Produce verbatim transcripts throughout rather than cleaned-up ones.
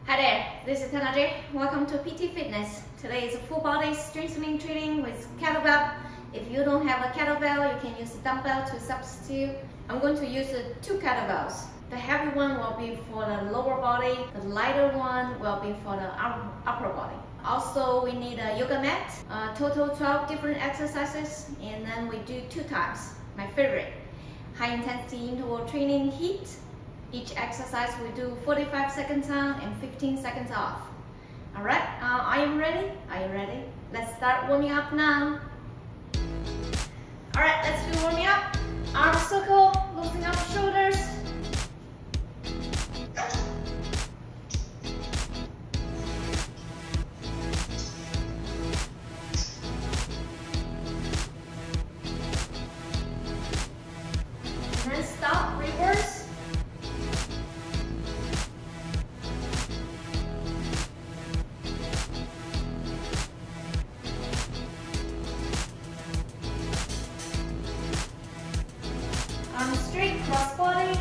Hi there, this is Tanaji. Welcome to P T Fitness. Today is a full body strengthening training with kettlebell. If you don't have a kettlebell, you can use a dumbbell to substitute. I'm going to use uh, two kettlebells. The heavy one will be for the lower body. The lighter one will be for the upper body. Also, we need a yoga mat. Uh, total twelve different exercises, and then we do two times. My favorite, high intensity interval training HIIT. Each exercise we do forty-five seconds on and fifteen seconds off. Alright, uh, are you ready? Are you ready? Let's start warming up now. Alright, let's do warming up. Arm circle, loosening up shoulders. And then stop, reverse. Arm straight, cross body.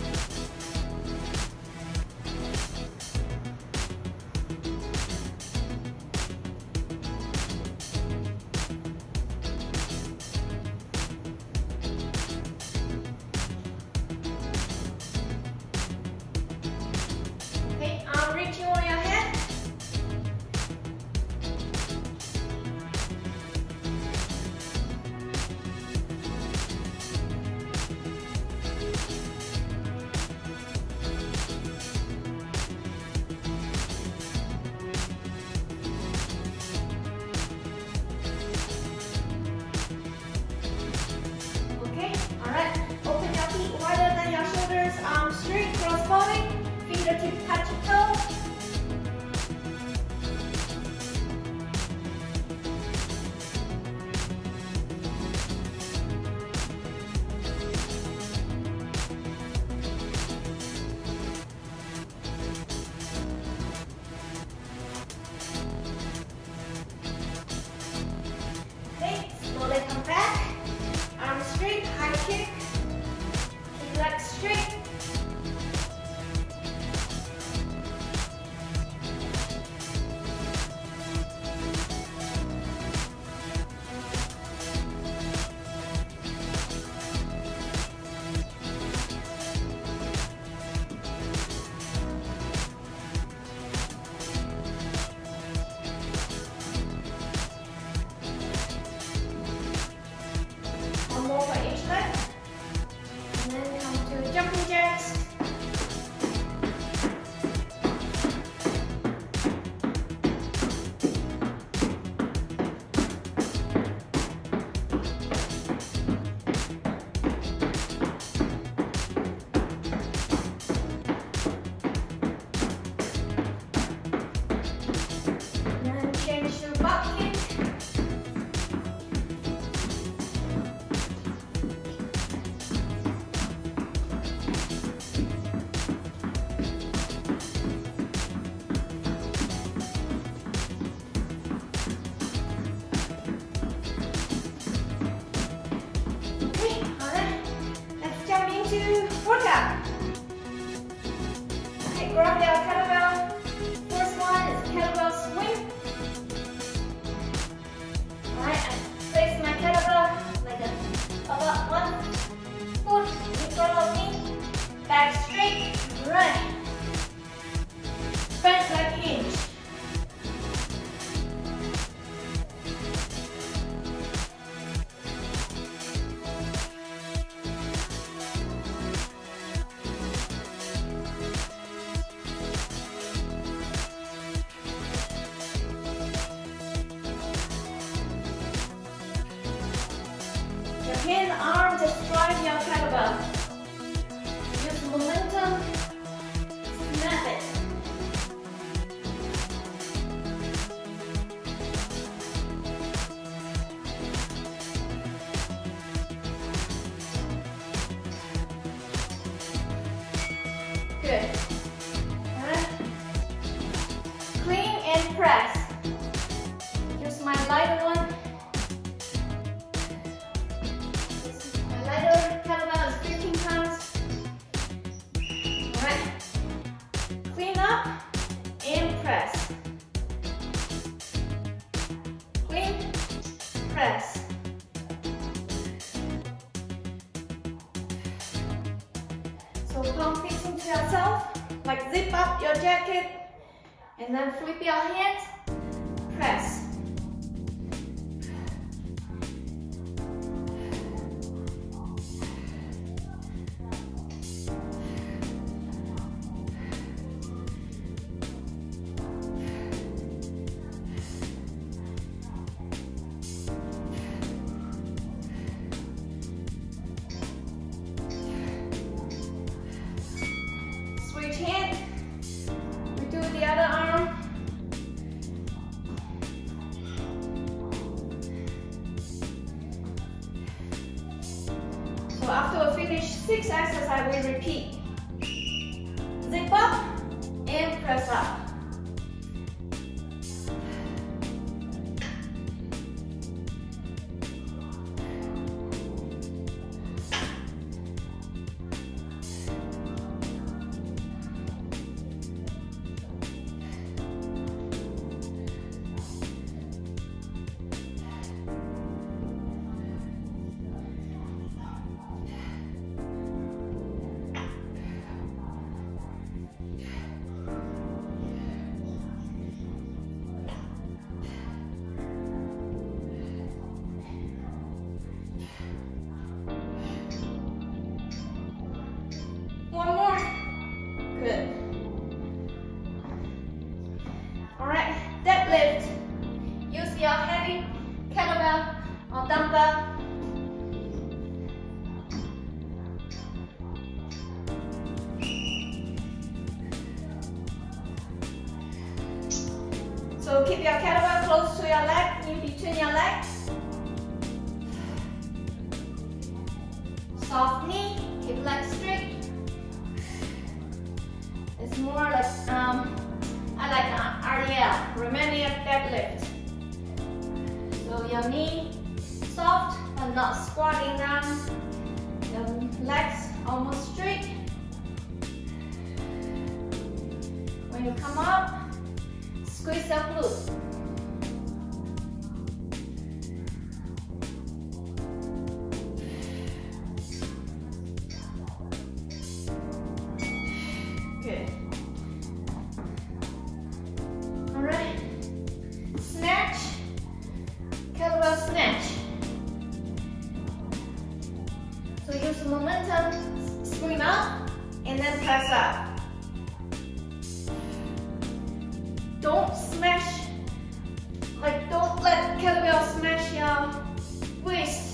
Okay, arm reaching over your head. Alright, open your feet wider than your shoulders, arms straight, cross body, fingertips touch your toes. Okay, slowly come back. Arms straight, high kick, keep legs straight. One more for each leg. And then come to jumping jacks. And then change to butt kick. Workout. Okay, grab your kettlebell. First one is kettlebell swing. Alright, I place my kettlebell like a, about one foot in front of me. Back straight, right. Bend like hinge. Your hand arm just drive your kettlebell. Use momentum, snap it. Good. Alright. Clean and press. Here's my lighter one. Lighter kettlebell is fifteen pounds. Alright. Clean up press. Clean, press. So palm facing to yourself, like zip up your jacket, and then flip your hands, press. Switch hand, we do the other arm. So after we finish six exercises, we repeat. Zip up and press up. One more. Good. Alright, deadlift. Use your heavy kettlebell or dumbbell. So keep your kettlebell close to your leg, in between your legs. Soft knee, keep legs straight. It's more like, um, I like uh, R D L, Romanian deadlift. So your knee soft and not squatting down. Your legs almost straight. When you come up, squeeze your glute. Good. Alright. Snatch. Kettlebell snatch. So use the momentum, spring up, and then press up. Don't smash, like don't let kettlebell smash your waist.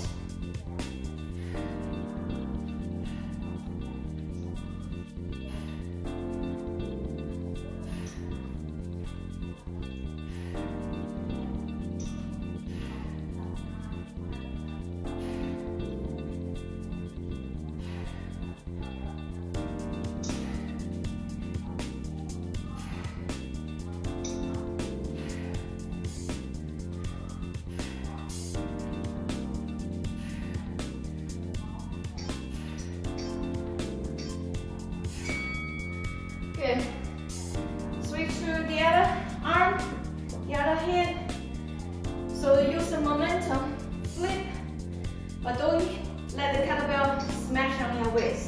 Good. Switch to the other arm, the other hand. So use the momentum, flip, but don't let the kettlebell smash on your waist.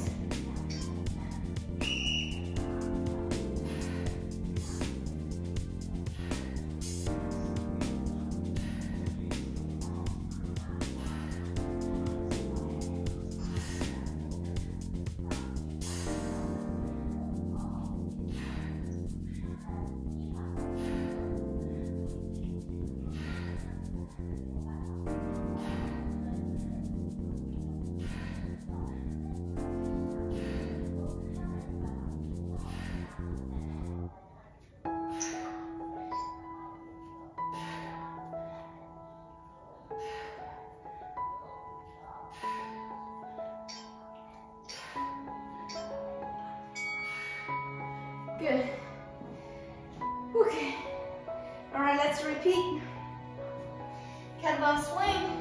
Good. Okay. All right, let's repeat. Kettlebell swing.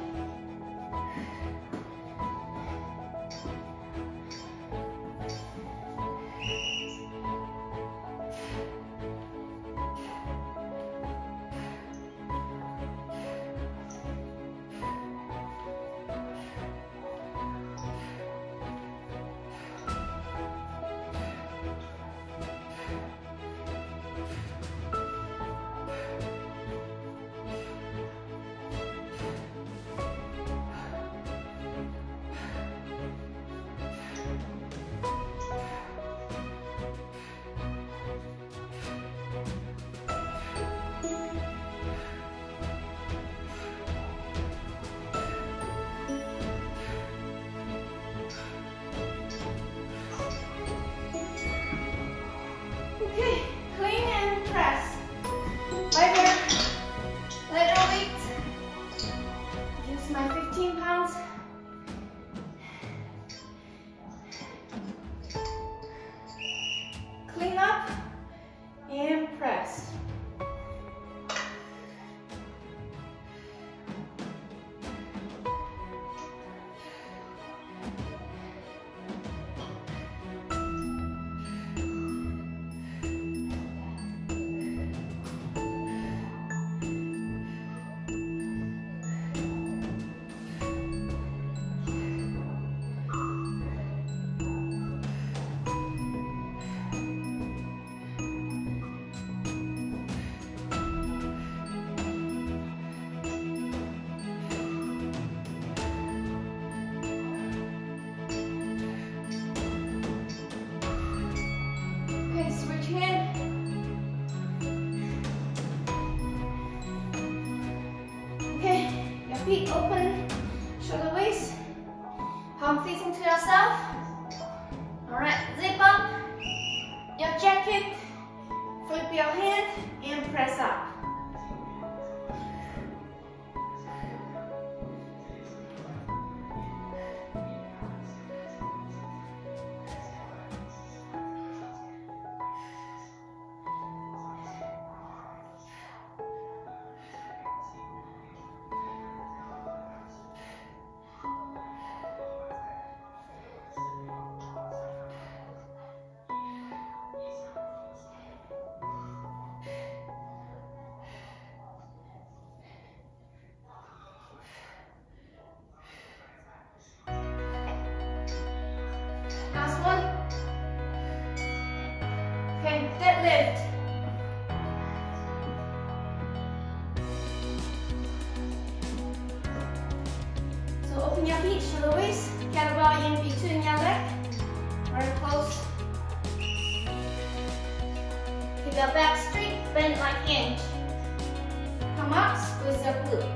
swing up and press. Feet open, shoulder waist, palm facing to yourself. Alright, zip up your jacket, flip your hand and press up. Last one. Okay, deadlift. So open your feet, shoulder waist, kettlebell in between your leg, very close. Keep your back straight, bend like hinge. Come up, squeeze your glute.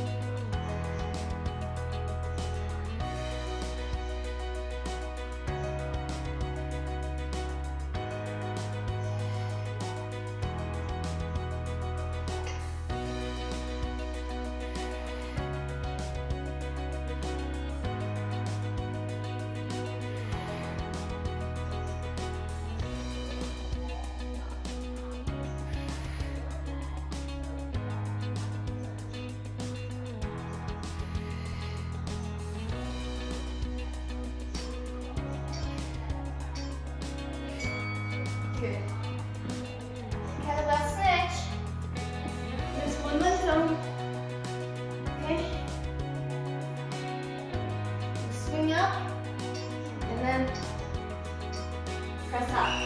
Good. Kettlebell snatch. There's momentum. Okay. Swing up and then press up.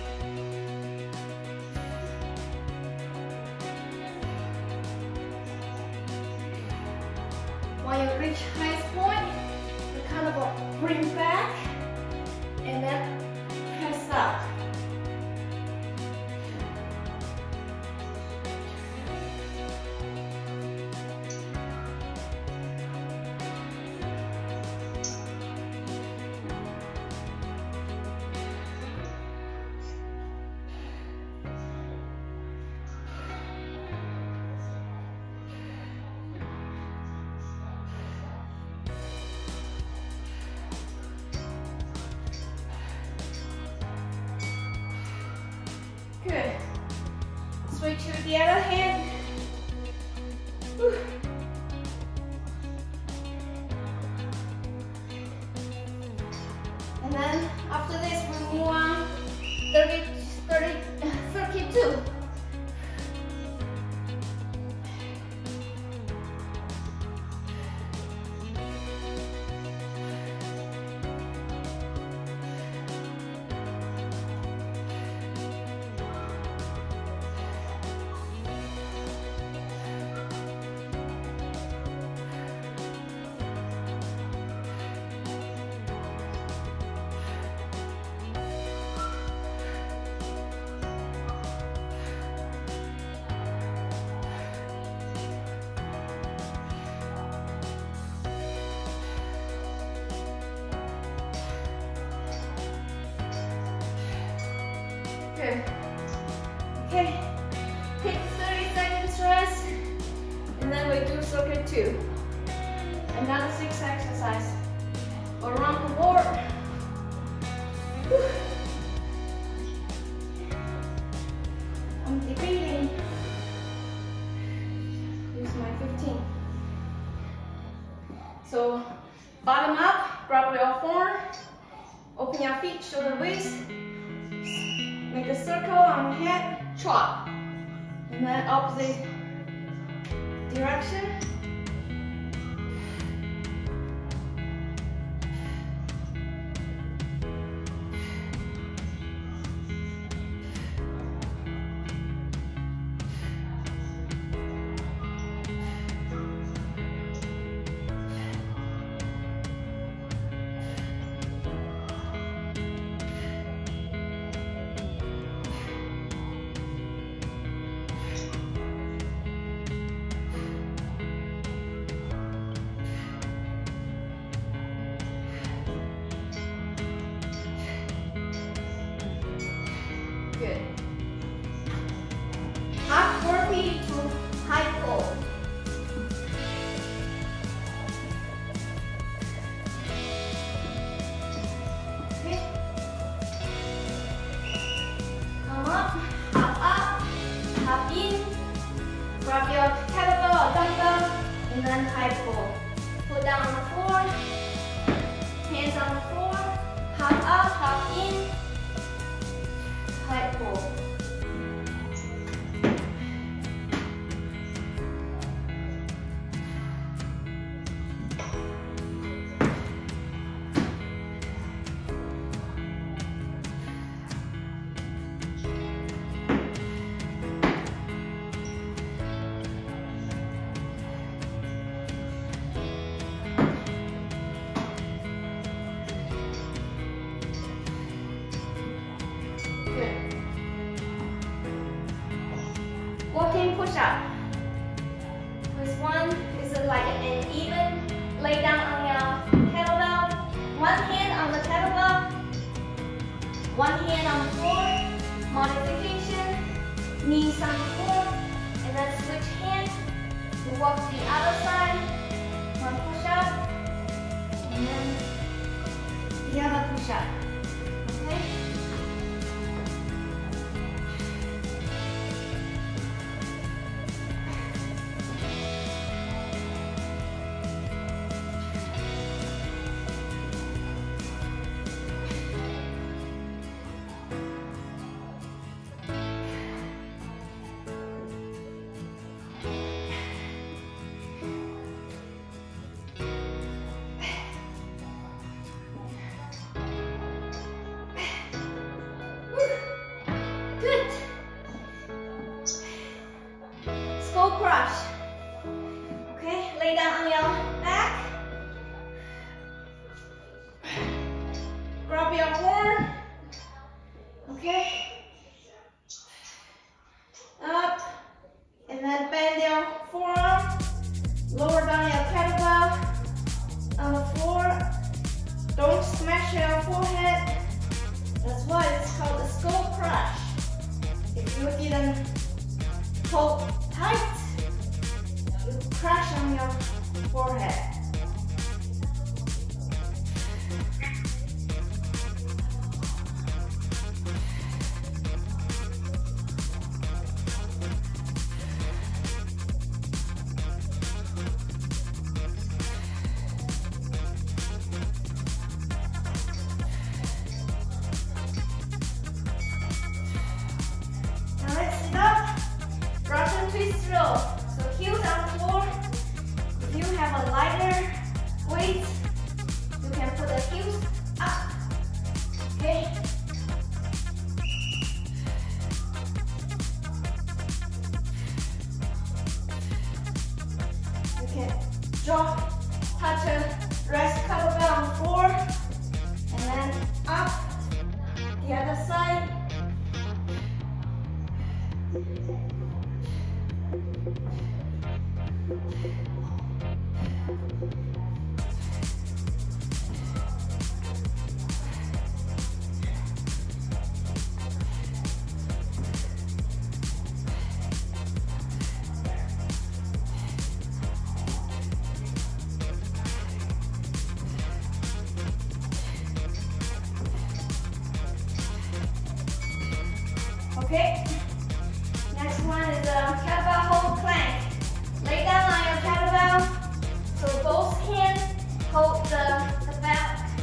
When you reach highest point, you kind of bring back and then press up. Good. Switch to the other hand. Whew. And then after this, we move on thirty, thirty, thirty-two. Good. Okay, take thirty seconds rest, and then we do circuit two. Another six exercise. Around the board. Whew. grab your form, open your feet, shoulder width, make a circle on your head, trot, and then opposite direction. Good. Half burpee to high pull. Okay. Come up, hop up, hop in. Grab your kettlebell or dumbbell, and then high pull. Put down on the floor. Hands on the floor. Hop up, hop in. High pull. Walking push-up. This one is like an even lay down on your kettlebell. One hand on the kettlebell, one hand on the floor. Modification, knees on the floor, and then switch hands. You walk to the other side. One push-up, and then the other push-up. Okay? Good. Skull crush. Okay, lay down on your back. Grab your horn. Okay. Up. And then bend your forearm. Lower down your kettlebell on the floor. Don't smash your forehead. That's why it's called a skull crush. If you didn't hold tight, you crash on your forehead. Twist roll. So heels on the floor. If you have a lighter weight, you can put the heels up. Okay. You can drop, touch a rest kettlebell on the floor, and then up the other side. Okay, next one is a kettlebell hold plank. Lay down on your kettlebell, so both hands hold the, the back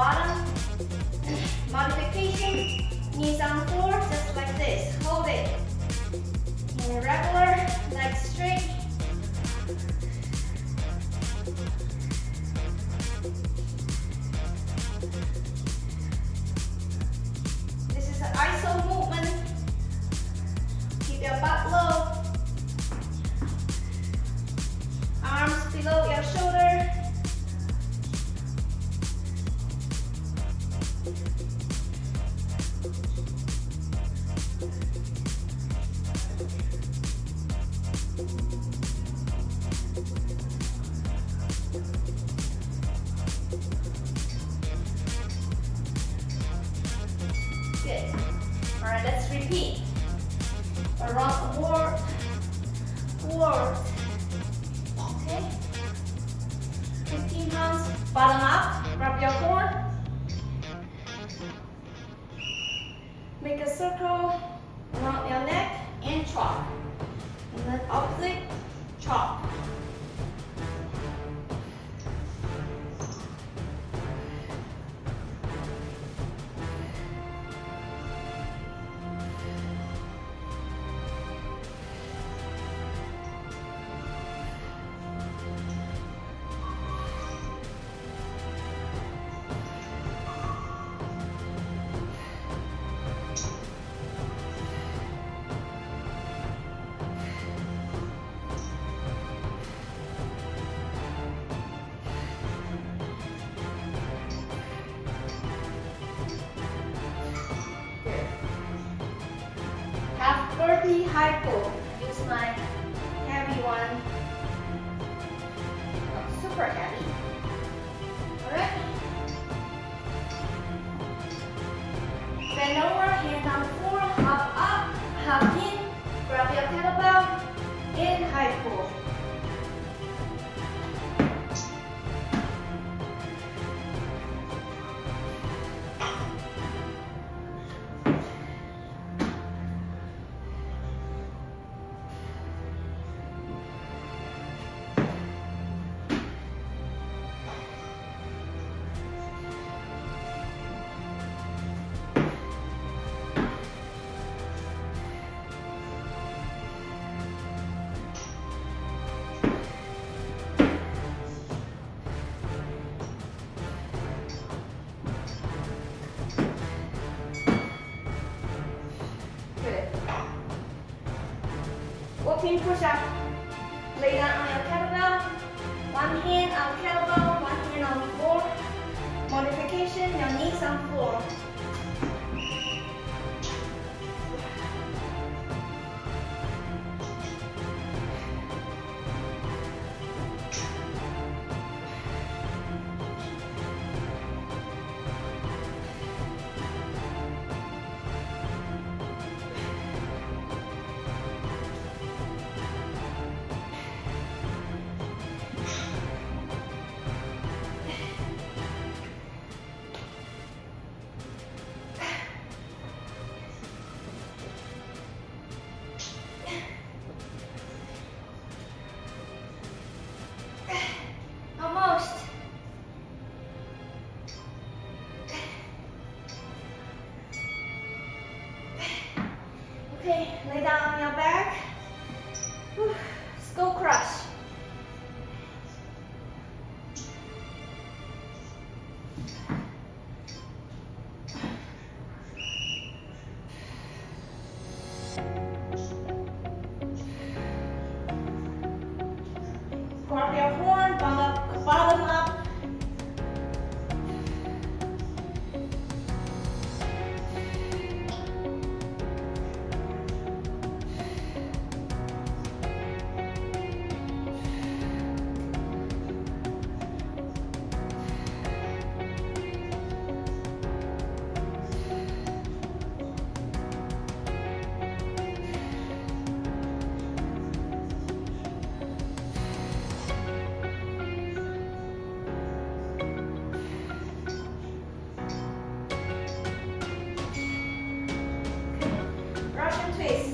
bottom. Modification, knees on the floor, just like this. Hold it. And regular, legs straight. This is an I S O movement. Keep your butt low. Arms below your shoulder. Good. All right, let's repeat. Around forward, forward. Okay. fifteen pounds. Bottom up. Grab your horn. Make a circle around your neck and chop. And then opposite, chop. Burpee high pull. Use my heavy one. Not super heavy. Alright. Bend over, hand on the floor, hop up, hop in, grab your kettlebell, and high pull. Walking push-up. Lay down on your kettlebell. One hand on kettlebell, one hand on the floor. Modification, your knees on floor. Okay, lay down on your back. Whew. Skull crush. Grab your horn, bump up, bottom up. Twist.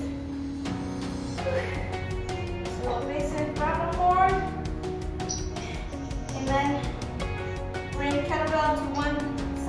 So place it, grab the horn, and then bring kettlebell to one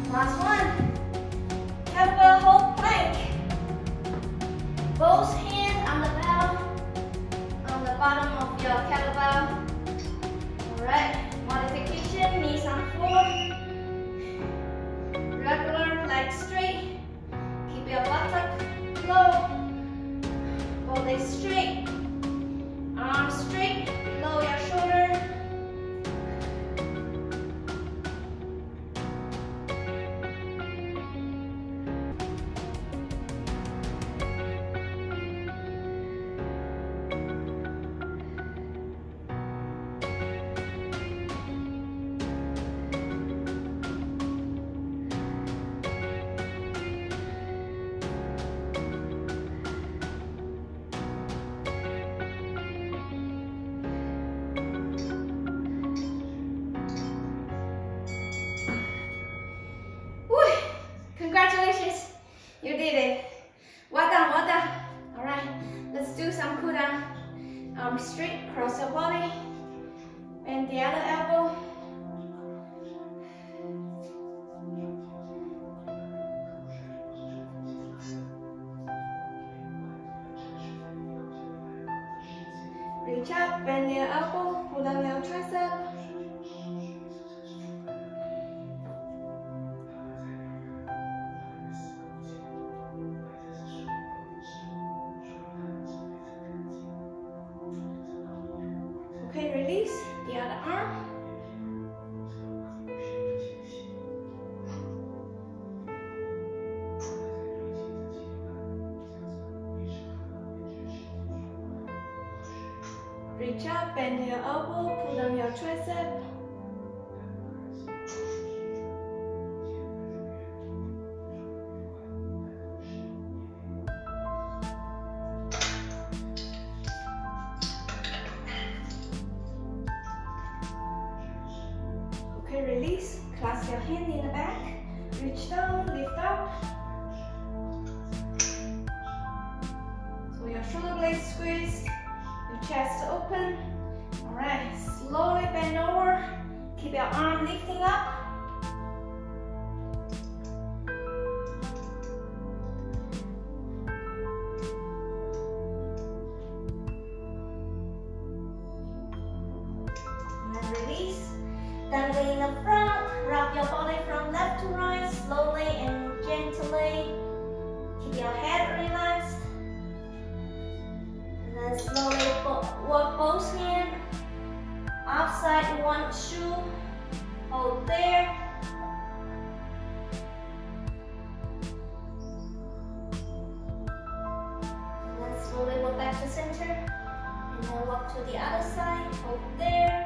Last one. Kettlebell hold plank. Both hands on the bell, on the bottom of your kettlebell. Alright, modification, knees on floor. Regular, legs straight. Keep your buttock low. Body straight. Arms straight, below your shoulder. Congratulations, you did it. Well done, well done. All right, let's do some cool down. Arms straight, cross your body, bend the other elbow. Reach up, bend your elbow, pull down your tricep. Okay, release the other arm. Reach up, bend your elbow, pull down your tricep. Okay, release. Clasp your hand in the back. Reach down, lift up. So your shoulder blades squeeze. Your chest open. Alright, slowly bend over. Keep your arm lifting up. And release. Dangling in the front. Rock your body from left to right, slowly and gently. Keep your head relaxed. And then slowly walk both hands outside one shoe. Hold there. And then slowly walk back to center. And then walk to the other side. Hold there.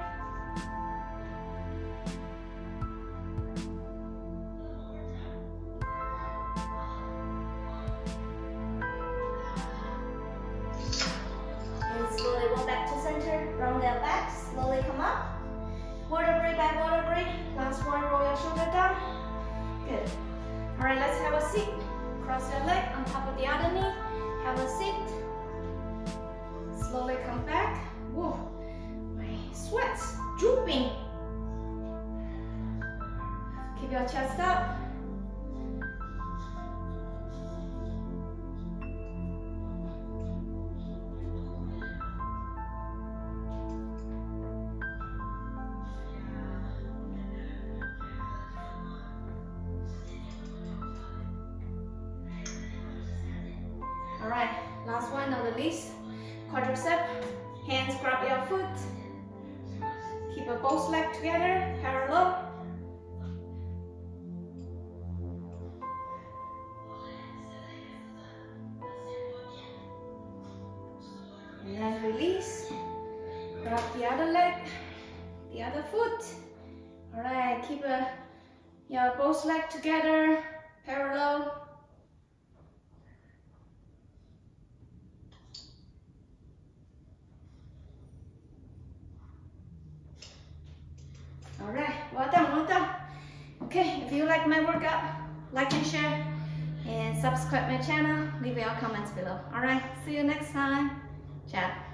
Slowly walk back to center, round their back, slowly come up. Vertebrae by vertebrae. Last one, roll your shoulder down. Good. Alright, let's have a seat. Cross your leg on top of the other knee. Have a seat. Slowly come back. Whoa, my sweat's drooping. Keep your chest up. Alright, last one, not the least. Quadricep, hands grab your foot. Keep your both legs together, parallel. And then release. Grab the other leg, the other foot. Alright, keep a, your both legs together, parallel. Alright, well done, well done. Okay, if you like my workout, like and share, and subscribe my channel, leave your comments below. Alright, see you next time. Ciao.